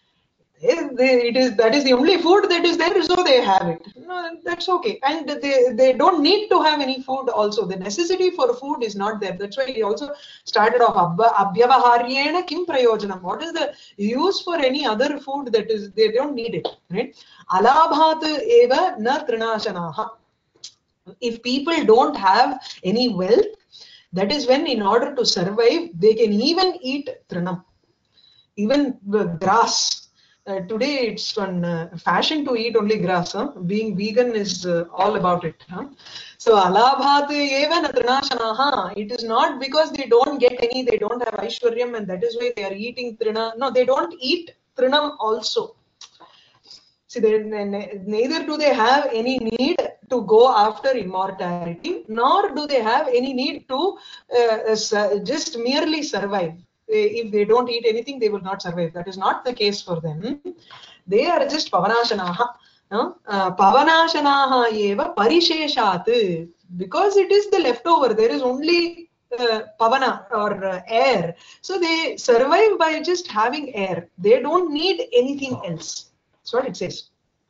They, it is that is the only food that is there, so they have it. No, that's okay, and they they don't need to have any food. Also, the necessity for food is not there. That's why he also started off abhyavaharyena kim prayojanam. What is the use for any other food that is they don't need it, right? Alabhat eva na trinashanaha. If people don't have any wealth, that is when, in order to survive, they can even eat trinam, even the grass. Uh, today it's one uh, fashion to eat only grass. Huh? Being vegan is uh, all about it. Huh? So alabhat eva na trinashanaha. It is not because they don't get any, they don't have aishwaryam, and that is why they are eating trina. No, they don't eat trinam also. See, they, neither do they have any need to go after immortality, nor do they have any need to uh, just merely survive. If they don't eat anything, they will not survive. That is not the case for them. They are just pavanashanaha. No? Uh, pavanashanaha eva parisheshat. Because it is the leftover. There is only uh, pavana or uh, air. So they survive by just having air. They don't need anything else. That's what it says.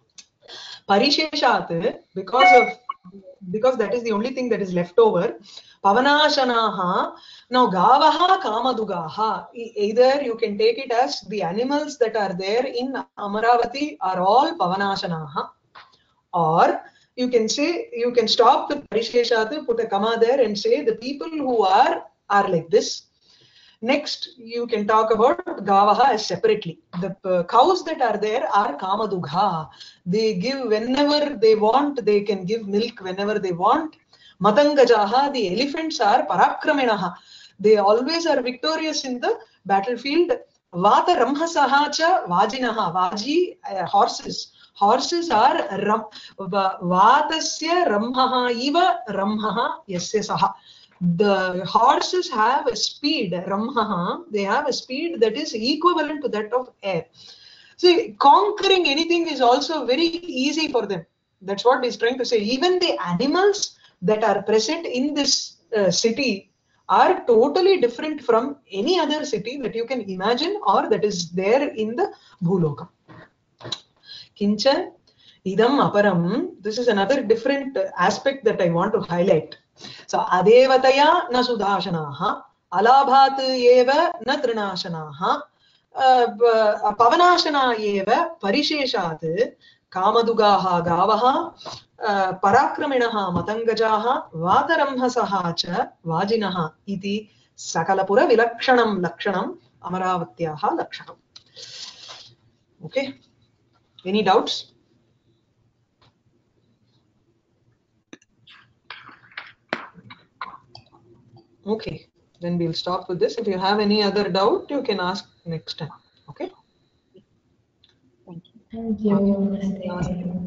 Parisheshat, because of because that is the only thing that is left over. Pavanashanaha. Now, gavaha kamadugaha. Either you can take it as the animals that are there in Amaravati are all pavanashanaha, or you can say, you can stop with parisheshat, put a comma there and say the people who are are like this. Next, you can talk about gavaha as separately. The uh, cows that are there are kamadugha. They give whenever they want. They can give milk whenever they want. Matangajaha, the elephants are parakraminaha. They always are victorious in the battlefield. Vata ramhasaha cha vajinaha. Vaji, uh, horses. Horses are ram. Vatasya ramhaha iva ramhaha yasya saha. The horses have a speed, ramhaha, they have a speed that is equivalent to that of air. See, conquering anything is also very easy for them. That's what he's trying to say. Even the animals that are present in this uh, city are totally different from any other city that you can imagine or that is there in the Bhuloka. Kincha idam aparam. This is another different aspect that I want to highlight. So adevataya na sudhashanaha alabhat eva na trinashanaha pavanashana eva parisheshat कामदुगाः गावः पराक्रमिणः मतङ्गजाः वातरंहसः च वाजिनः इति सकलपुरविलक्षणं लक्षणम् अमरावत्याः लक्षणम्. Okay, any doubts? Okay, then we'll stop with this. If you have any other doubt, you can ask next time. Okay. Thank you. Thank you. Namaste.